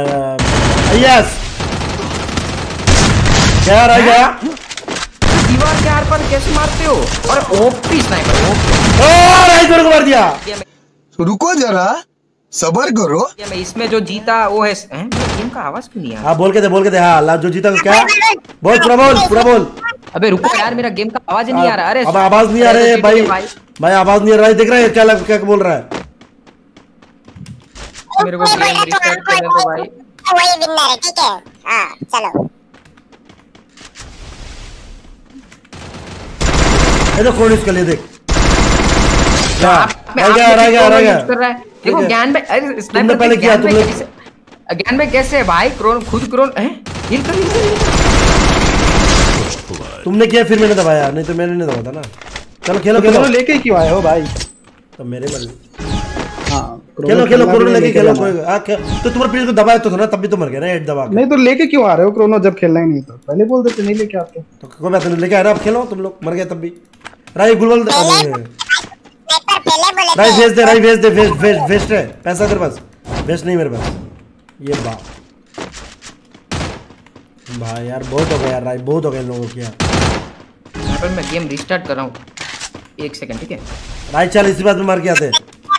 Yes क्या रह गया? दीवार के आर पर कैसे मारते हो? और ओपी स्नाइपर को मार दिया। रुको जरा सबर करो। मैं इसमें जो जीता वो है गेम का आवाज क्यों नहीं आ रहा? हाँ बोल के दे हाँ जो जीता क्या बोल पूरा बोल। अबे रुको यार मेरा गेम का आवाज नहीं आ रहा। अरे अब आवाज नहीं आ रहा है भाई आवाज नहीं आ रहा है। देख रहा है क्या बोल रहा है? मेरे को गेम रिस्टार्ट करने दो भाई। वही विनर है ठीक है। हाँ चलो ये तो कौन इसके लिए देख रह गया। देखो ज्ञान भाई अरे स्नाइपर पहले किया तुमने। ज्ञान भाई कैसे है भाई? खुद क्रोन हिल कर तुमने किया फिर मैंने दबाया नहीं तो मैंने नहीं दबाया था ना। चलो खेलो लेके क्यों आए हो भाई? तो मेरे मन हाँ खेलो कोरोना लेके खेलो तो तुम्हारे प्लेयर को दबाया तो था ना तब भी तो मर गया ना हेड दबा के। नहीं तो लेके क्यों आ रहे हो क्रोनो? जब खेलना ही नहीं था पहले बोल देते नहीं लेके आते। तो कोई बात नहीं लेके आ रहा अब खेलो तुम लोग। मर गया तब भी राई गुलवल राई भेज दे वेस्ट है पैसा तेरे पास? वेस्ट नहीं मेरे पास। ये बात भाई यार बहुत हो गया यार राई बहुत हो गया लोगों की यार। मैं गेम रिस्टार्ट कर रहा हूँ 1 सेकंड ठीक है। राई चल इसी बात में मार के आते।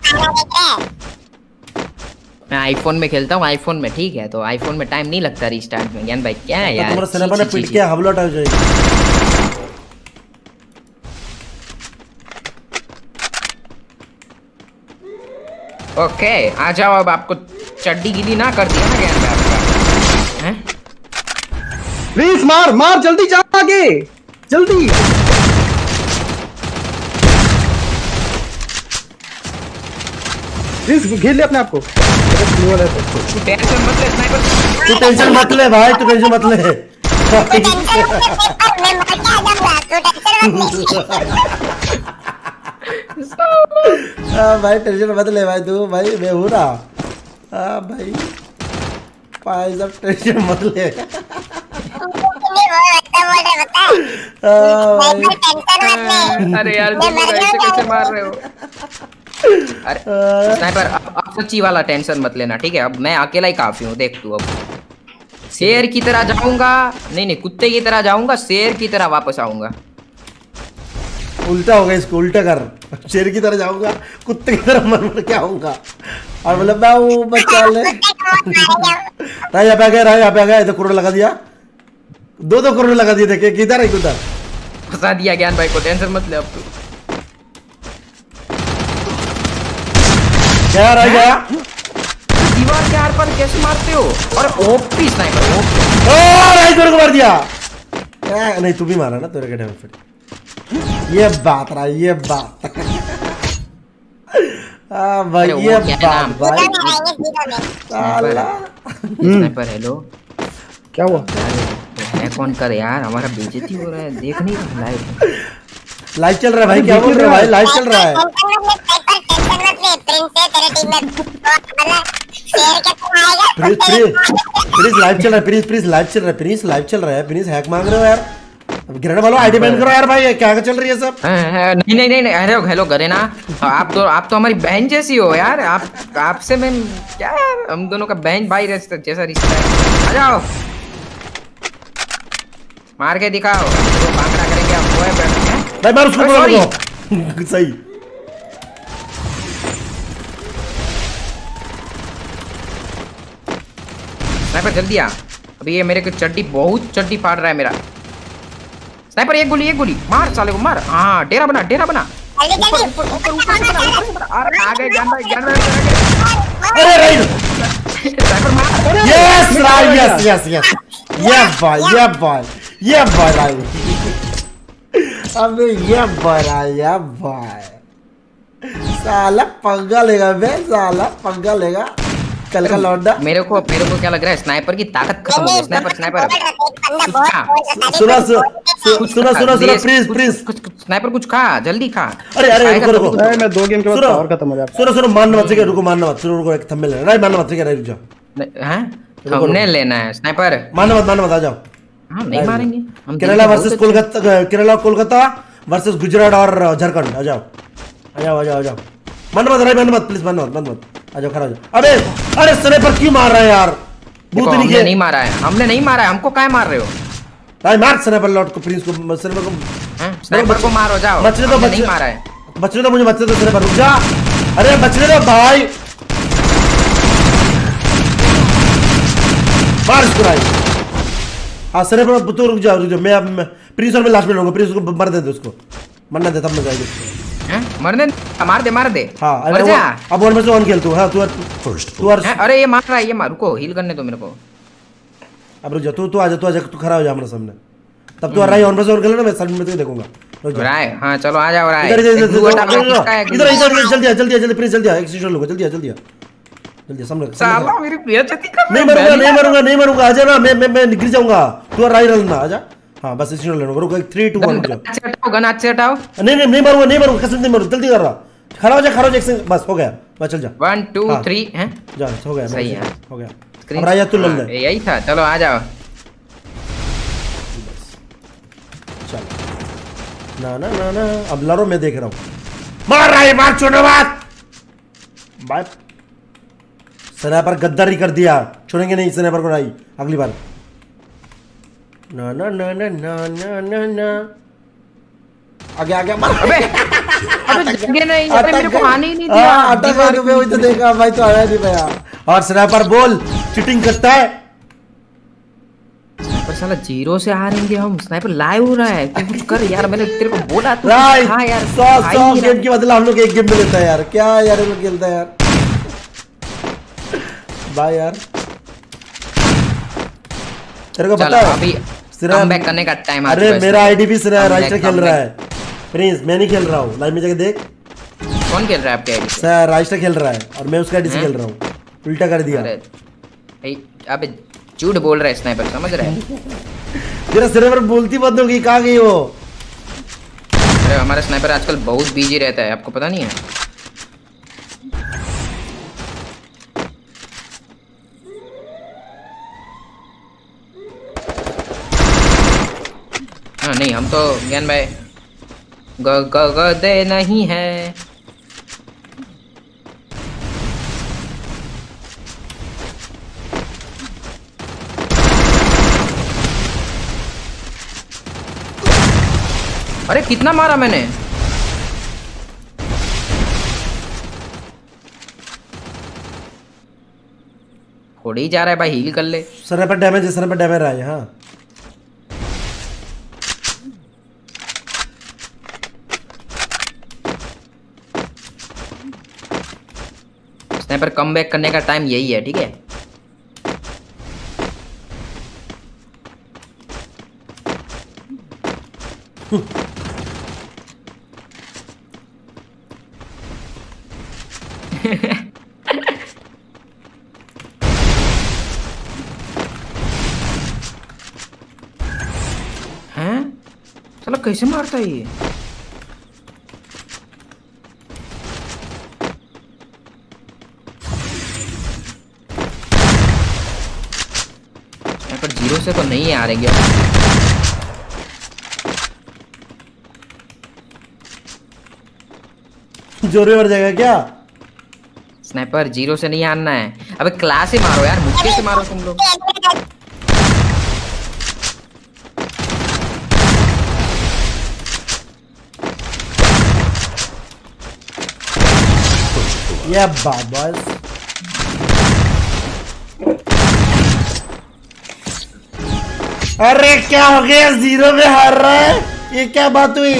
मैं आईफोन में खेलता हूँ आईफोन में ठीक है। तो आईफोन में टाइम नहीं लगता रिस्टार्ट में। ज्ञान भाई क्या है यार तुम्हारा स्नाइपर ने पीट के हमला उठा जाएगा। ओके आ जाओ अब आपको चड्डी गीली ना कर दिया ना ज्ञान भाई आपका हैं? प्लीज मार जल्दी जा आगे जल्दी। प्लीज घेर ले अपने आप को। तू टेंशन मत ले स्नाइपर। तू टेंशन मत ले भाई तू टेंशन मत ले। भाई टेंशन मत ले भाई तू भाई मैं हूँ ना। भाई भाई सब टेंशन मत ले। अरे यार ऐसे कैसे मार रहे हो? अरे स्नाइपर अब सच्ची वाला टेंशन मत लेना ठीक है। अब मैं अकेला ही काफी हूँ देख तू। अब शेर की तरह जाऊंगा नहीं कुत्ते की तरह जाऊंगा शेर की तरह वापस आऊंगा। उल्टा होगा इसको उल्टा कर। शेर की तरह जाऊंगा कुत्ते की तरह मर के आऊंगा और मतलब मैं वो बच्चा ले राय यहाँ पे आ गया इधर करोड़ लगा दिया। 2 करोड़ लगा दिए थे किधर है किधर फंसा दिया ज्ञान भाई को। टेंशन मत ले अब तू। क्या रह गया? दीवार के आर पर कैसे मारते हो? और ओपी स्नाइपर राइट को मार दिया। नहीं तू भी मारा ना तेरे के फिर। ये बात रहा ये बात। भाई ये बात भाई स्नाइपर हेलो क्या हुआ? कौन करे यार हमारा बेइज्जती हो रहा है। देख नहीं लाइव चल रहा है भाई। क्या बोल रहे हो भाई? लाइव चल रहा है। प्लीज लाइव चल रहा है प्लीज लाइव चल रहा है प्लीज हैक मांग रहे हो यार? गिरने वालों आईडी बैन करो यार भाई। क्या चल रही है सब? नहीं हेलो करे ना। आप तो हमारी बहन जैसी हो यार। आपसे मैं क्या हम दोनों का बहन भाई जैसा रिश्ता है। आ जाओ मार के दिखाओ तो भांगड़ा करेंगे आप। वो है भाई मार उसको सही। स्नाइपर जल्दी आ। अभी ये मेरे को चड्डी बहुत चड्डी फाड़ रहा है मेरा। स्नाइपर एक गोली मार साले को मार। हाँ डेरा बना आ गए ज्ञान भाई अरे राइट यस ये भाई अबे ये बड़ा भाई साला पंगा लेगा बे साला पंगा लेगा कल का लौंडा। मेरे को क्या लग रहा है स्नाइपर की ताकत खत्म हो गई। स्नाइपर सुनो प्लीज स्नाइपर कुछ खा जल्दी खा। अरे रुको मैं 2 गेम के बाद पावर खत्म हो जाता। सुनो मारना मत रुको एक थंबनेल लेना मारना मत रुक जाओ। हैं थंबनेल लेना है स्नाइपर? मारना मत आ जाओ। हम नहीं मारेंगे। केरला वर्सेस कोलकाता वर्सेस गुजरात और झारखंड। आ जाओ मन मत प्लीज मन मत आ जाओ खड़ा हो जाओ। अबे अरे स्नाइपर क्यों मार रहा है यार? बूथ नहीं हमने किए नहीं मारा है, हमने नहीं मारा है, हमको काय मार रहे हो? भाई मार स्नाइपर लॉट को, प्रिंस को, स्नाइपर को। स्नाइपर को मारो, जाओ। बचने दो, हमने बचने नहीं मारा है। बचने दो मुझे, बचने दो स्नाइपर, रुक जा। अरे बचने दो भाई, मार इसको भाई। हाँ स्नाइपर तू रुक जा, मैं प्रिंस और मैं लास्ट में रहूंगा, प्रिंस को मर दे उसको, मरना दे तब मजा आएगी उसको। मरने मार दे, मार दे। हाँ मर अरे जा। अब 1 वर्सेस 1 खेल तू। हाँ तू अरे ये मार रहा है, ये मार, रुको हील करने दो मेरे को। अब रुक जा, तू आ जा, तू खड़ा हो जा हमारे सामने, तब तू आ रहा है 1 वर्सेस 1 खेलना ना, मैं सामने में तुझे देखूंगा। रुक जा राय, हाँ चलो आ जाओ राय। इधर एक glue हटा दो, किसका है glue? इधर जल्दी प्रिंस जल्दी आ, एक शीशा लोगे, जल्दी सामने। साला मेरी बेइज्जती कर नहीं मरूंगा, आजा ना, मैं गिर जाऊंगा, तू राइट रहना, आजा। हाँ बस शीशा लेना, रुको 3 2 1 रुक जा। गन हाथ से हटाओ। नहीं मरूंगा, कसम नहीं मरूंगा, जल्दी कर रहा, खड़ा हो जा एक सेकंड, बस हो गया, बस चल जा। 1 2 3 हैं, जा हो गया, सही है, हो गया। अब राजा तू ले ले, यही था, चलो आ जाओ। चल ना, अब लड़ो, मैं देख रहा हूँ। मार रहा है, मार छोड़ो बात भाई। स्नाइपर गद्दारी कर दिया, छोड़ेंगे नहीं स्नाइपर को राई अगली बार। ना आगे मार। अबे जगह नहीं, अबे मेरे को आने ही नहीं दिया। अटक गया तो वही तो देखा भाई, तो आया नहीं भैया। और स्नाइपर बोल चीटिंग करता है। स्नाइपर साला 0 से हारेंगे हम, स्नाइपर लाइव हो रहा है, तू कुछ कर यार, मैंने तेरे को बोला तू। राइट, हां यार, 100 गेम के बदला हम लोग एक गेम में लेता है यार, क्या यार ये लोग खेलता है यार भाई यार। तेरे को पता है अभी कमबैक करने का टाइम आ चुका है। अरे मेरा आईडी भी राइस्टर खेल रहा है प्रिंस, मैं नहीं खेल रहा हूँ, लाइव में जाके देख। कौन खेल रहा है आपके आईडी से? सर राइस्टर खेल रहा है और मैं उसका आईडी से खेल रहा हूँ, उल्टा कर दिया। अरे अबे झूठ बोल रहा है स्नाइपर, समझ रहा है? तेरा स्नाइपर बोलती बंद होगी, कहाँ गई वो? अरे हमारा स्नाइपर आजकल बहुत बिजी रहता है, आपको पता नहीं है? हाँ नहीं, हम तो ज्ञान भाई गदे नहीं है। अरे कितना मारा मैंने? थोड़ी ही जा रहा है भाई, हील कर ले। स्नाइपर डैमेज है, स्नाइपर डैमेज रहा है। हाँ स्नाइपर कमबैक करने का टाइम यही है, ठीक है? हैं? चलो कैसे मारता है ये? पर 0 से तो नहीं आ रही है। जोरे मर जाएगा क्या? स्नाइपर 0 से नहीं आना है, अबे क्लास से मारो यार, मुक्के से मारो तुम लोग। ये बॉयज अरे क्या हो गया, 0 में हार रहा है, ये क्या बात हुई?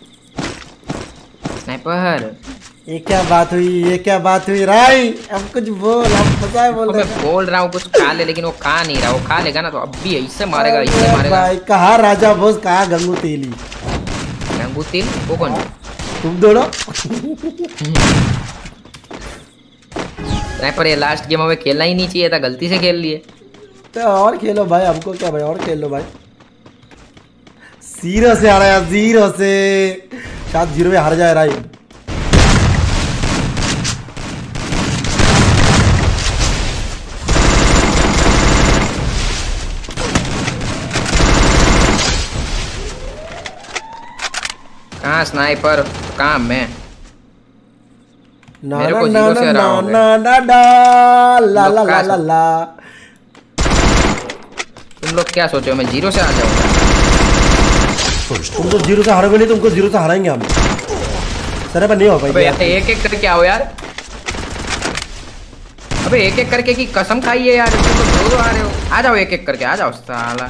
स्नाइपर ये क्या बात हुई राई? अब कुछ बोल, हम पता है बोल रहे मैं बोल रहा हूँ कुछ खा ले, लेकिन वो खा नहीं रहा, वो खा लेगा ना तो अब भी इससे मारेगा, इससे मारेगा। भाई कहा राजा बोस, कहा गंगू तेली? गंगू तेल वो कौन? तुम दोनों। स्नाइपर ये लास्ट गेम हमें खेलना ही नहीं चाहिए था, गलती से खेल लिए। तो और खेलो भाई, हमको क्या भाई, और खेल लो भाई। 0 से आ रहा है, 0 से शायद 0 में हार जाए राई। कहाँ स्नाइपर, कहाँ मैं? ना मेरे ना को ना 0 से ना हराओगे। ना ना ना ला ला ला ला ला। तुम लोग क्या सोचो मैं जीरो से आ जाऊंगा? तुम तो जीरो से हारोगे नहीं, तुमको जीरो से हराएंगे हम। सर पर नहीं हो अबे पाएगी। यार एक एक करके आओ यार। अबे एक एक करके की कसम खाइए यार, तुम तो दो आ रहे हो। आ जाओ एक एक करके, आ जाओ साला।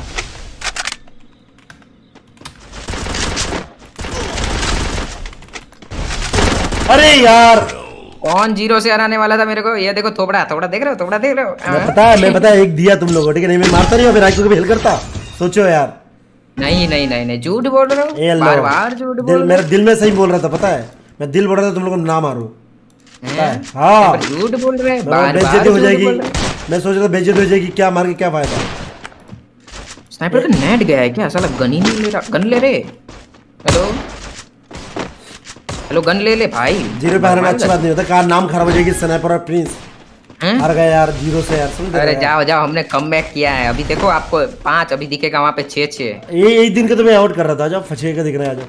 अरे यार कौन जीरो से हराने वाला था मेरे को? ये देखो थोबड़ा थोबड़ा देख रहे हो, थोबड़ा देख रहे हो? मैं पता है एक दिया तुम लोगों को, ठीक है? नहीं मैं मारता नहीं हूँ, राइको को भी हेल्प करता। सोचो यार। नहीं नहीं नहीं नहीं, झूठ बोल रहे ए हो, लो। बार बार झूठ बोल दिल, रहे मेरे दिल में सही बोल रहा था, पता है? मैं दिल बोल रहा था तुम लोगों को ना मारो, पता है? हाँ पर झूठ बोल रहे हैं, बार बार बेइज्जती हो झूठ जाएगी। बोल रहे हैं। मैं सोच रहा था बेइज्जती हो जाएगी, क्या मार के क्या फायदा। स्नाइपर का नेट गया है क्या? साला गन ही नहीं ले रहा। गन ले रे। हेलो हेलो, गन ले ले भाई। जीरो पे हारना अच्छी बात नहीं होता, कार नाम खराब हो जाएगी। स्नाइपर और प्रिंस हैं? हार गए यार जीरो से यार, समझ अरे रहे हो यार? जाओ जाओ, हमने कमबैक किया है। अभी देखो आपको 5, अभी दिखेगा वहां पे 6-6। ये एक दिन का तो मैं आउट कर रहा था। जाओ फंसे का दिख रहा है,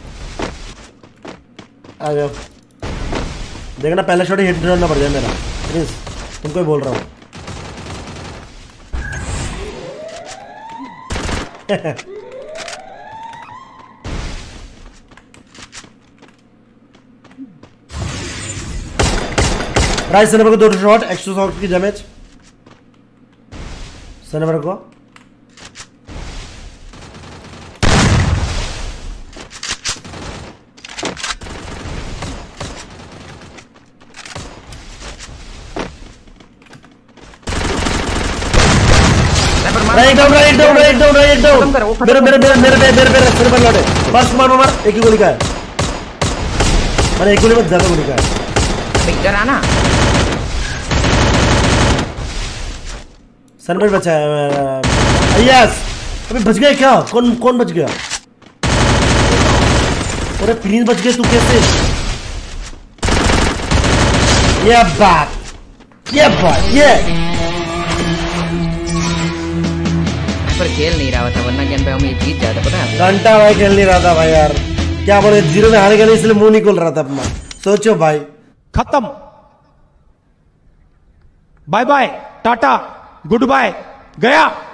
आ जाओ। देखना पहला शॉट हिट करना पड़ जाए मेरा। प्रिंस तुमको ही बोल रहा हूँ। राइट सनवर को 2 शॉट, 100 की डैमेज सनवर को। Right down right down right down right down. मेरे मेरे मेरे मेरे मेरे मेरे सिर पर लौटे। बस मार मार, एक ही गोली का है। मैंने एक गोली में ज्यादा गोली का है। इधर आना। सनबर्ड बचा है। यस अबे बच गए क्या? कौन कौन बच गया? अरे प्रिंस बच गए, तू कैसे? ये बात ये पर खेल नहीं रहा था, वरना गेम पे हम ये जीत जाते, पता है? घंटा भाई खेल नहीं रहा था भाई यार। क्या बोले, जीरो में हारे गए इसलिए मुंह नहीं खोल रहा था अपना। सोचो भाई। खत्म, bye bye, ta ta, goodbye, गया।